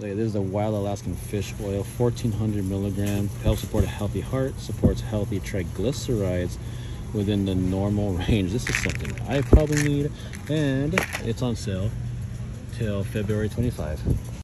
This is the Wild Alaskan Fish Oil, 1400 milligrams. Helps support a healthy heart, supports healthy triglycerides within the normal range. This is something I probably need, and it's on sale till February 25.